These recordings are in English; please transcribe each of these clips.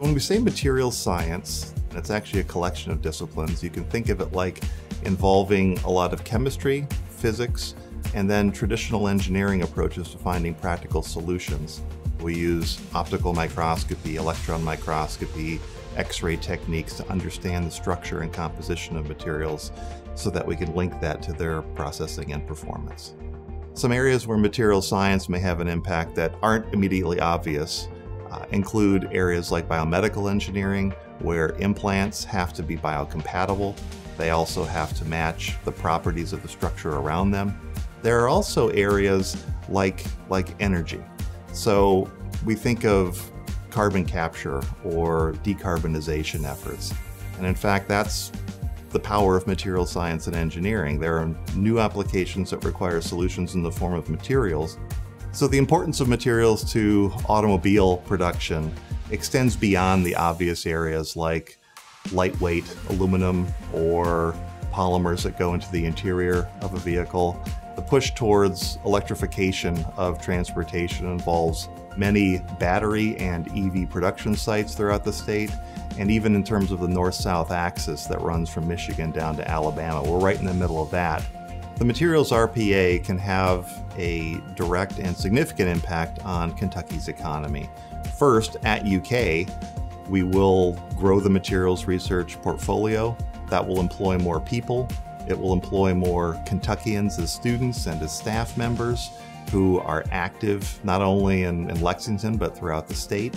When we say materials science, it's actually a collection of disciplines. You can think of it like involving a lot of chemistry, physics, and then traditional engineering approaches to finding practical solutions. We use optical microscopy, electron microscopy, X-ray techniques to understand the structure and composition of materials so that we can link that to their processing and performance. Some areas where materials science may have an impact that aren't immediately obvious include areas like biomedical engineering, where implants have to be biocompatible. They also have to match the properties of the structure around them. There are also areas like energy. So we think of carbon capture or decarbonization efforts. And in fact, that's the power of material science and engineering. There are new applications that require solutions in the form of materials. So the importance of materials to automobile production extends beyond the obvious areas like lightweight aluminum or polymers that go into the interior of a vehicle. The push towards electrification of transportation involves many battery and EV production sites throughout the state, and even in terms of the north-south axis that runs from Michigan down to Alabama. We're right in the middle of that. The materials RPA can have a direct and significant impact on Kentucky's economy. First, at UK, we will grow the materials research portfolio. That will employ more people. It will employ more Kentuckians as students and as staff members who are active not only in Lexington but throughout the state.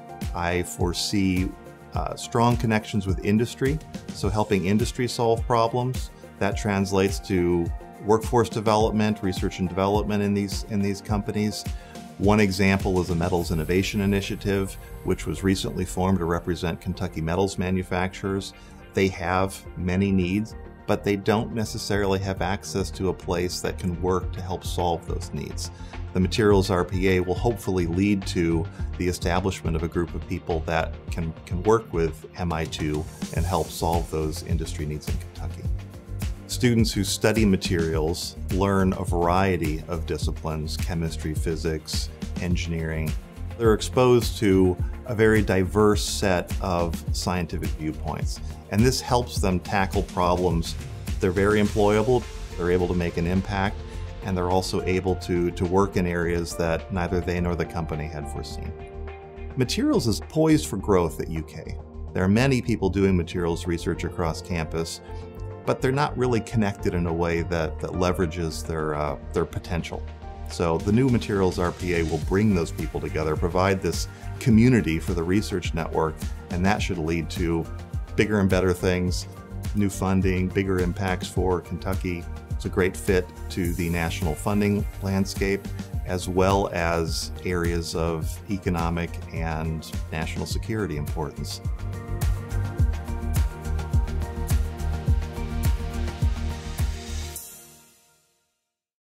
I foresee strong connections with industry, so helping industry solve problems. That translates to workforce development, research and development in these companies. One example is the Metals Innovation Initiative, which was recently formed to represent Kentucky metals manufacturers. They have many needs, but they don't necessarily have access to a place that can work to help solve those needs. The Materials RPA will hopefully lead to the establishment of a group of people that can work with MI2 and help solve those industry needs in Kentucky. Students who study materials learn a variety of disciplines: chemistry, physics, engineering. They're exposed to a very diverse set of scientific viewpoints, and this helps them tackle problems. They're very employable, they're able to make an impact, and they're also able to work in areas that neither they nor the company had foreseen. Materials is poised for growth at UK. There are many people doing materials research across campus, but they're not really connected in a way that leverages their potential. So the new Materials RPA will bring those people together, provide this community for the research network, and that should lead to bigger and better things, new funding, bigger impacts for Kentucky. It's a great fit to the national funding landscape, as well as areas of economic and national security importance.